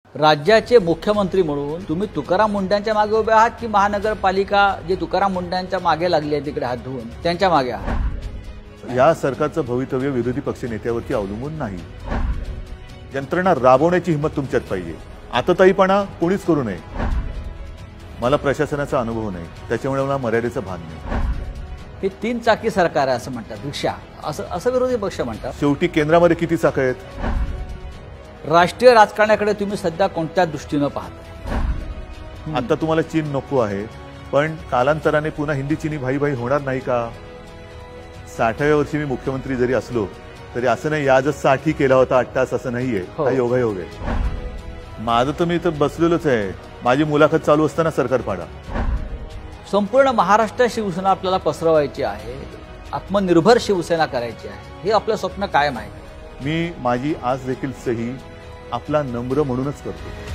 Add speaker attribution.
Speaker 1: राज्याचे मुख्यमंत्री म्हणून तुम्ही तुकाराम मुंढ्यांच्या मागे उभे आहात की महानगरपालिका जे तुकाराम मुंढ्यांच्या मागे लागली आहे तिकडे हात धुवून त्यांच्या मागे आहात?
Speaker 2: या सरकारचं भवितव्य विरोधी पक्ष नेत्यावरती अवलंबून नाही. यंत्रणा राबवण्याची हिंमत तुमच्यात पाहिजे. आतताईपणा कोणीच करू नये. मला प्रशासनाचा अनुभव नाही, त्याच्यामुळे मला मर्यादेचं भान नाही.
Speaker 1: हे 3 चाकी सरकार आहे असं म्हणतात, रिक्षा असं विरोधी पक्ष म्हणतात.
Speaker 2: शेवटी केंद्रामध्ये किती चाकं आहेत?
Speaker 1: राष्ट्रीय राजकारणाकडे तुम्ही सध्या कोणत्या दृष्टीनं पाहता?
Speaker 2: आता तुम्हाला चीन नको आहे, पण कालांतराने पुन्हा हिंदी चीनी भाई भाई होणार नाही का? 60व्या वर्षी मी मुख्यमंत्री जरी असलो तरी असं नाही याच 60 केला होता 8 तास असं नाहीये. हा योगायोग आहे. माझं तर मी इथं बसलेलोच आहे. माझी मुलाखत चालू असताना सरकार पाडा.
Speaker 1: संपूर्ण महाराष्ट्रात शिवसेना आपल्याला पसरवायची आहे, आत्मनिर्भर शिवसेना करायची आहे, हे आपलं स्वप्न कायम आहे.
Speaker 2: मी माझी आज देखील सही आपला नम्र म्हणूनच करतो.